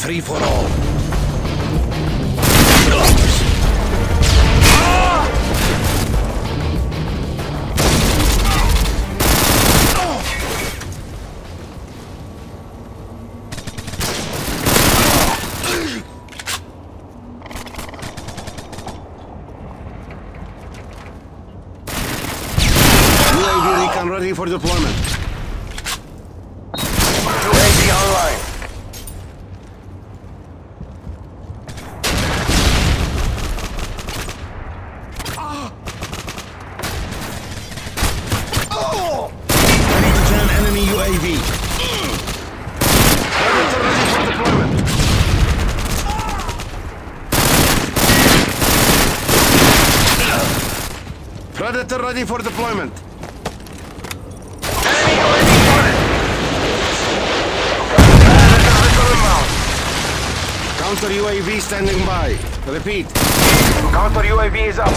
Free for all. UAV recon ready for deployment. UAV online. Ready to jam enemy UAV. Predator ready for deployment. Predator ready for deployment. Enemy UAV spotted. Predator missile inbound. Counter UAV standing by. Repeat. Counter UAV is up.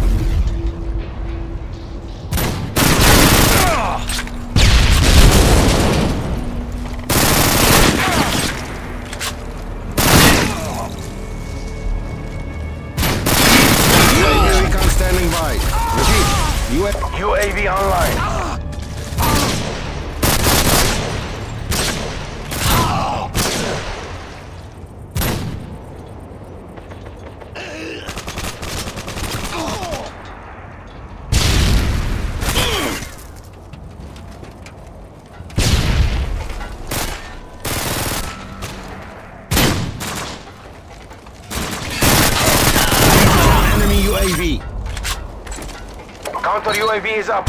UAV recon standing by. Repeat. UAV online. Enemy UAV. Counter UAV is up.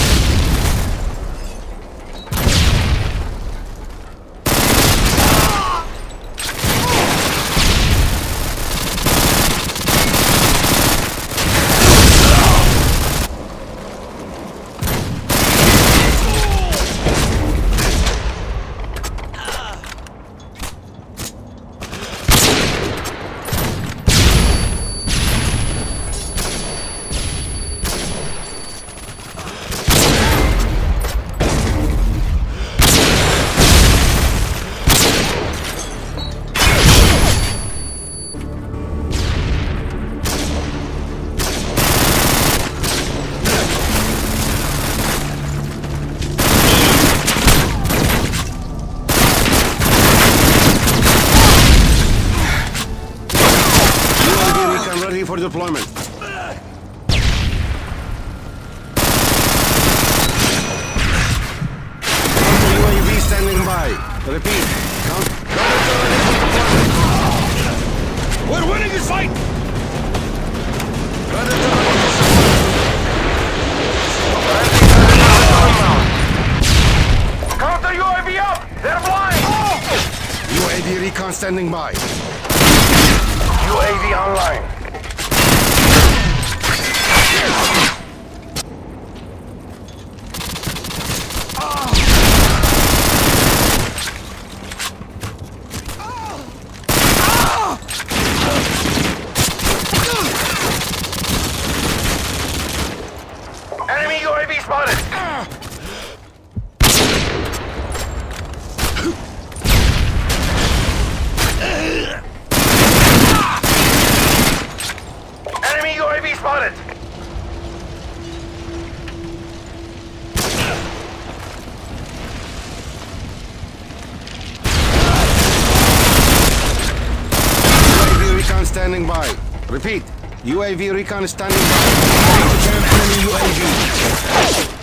UAV recon ready for deployment. Counter UAV standing by. Repeat. Predator ready for deployment. We're winning this fight! Predator ready for deployment. Counter UAV up. They're blind. UAV recon standing by. UAV online. Enemy UAV spotted. Enemy UAV spotted. UAV recon standing by. Repeat. UAV recon standing by. Ready to jam enemy UAV.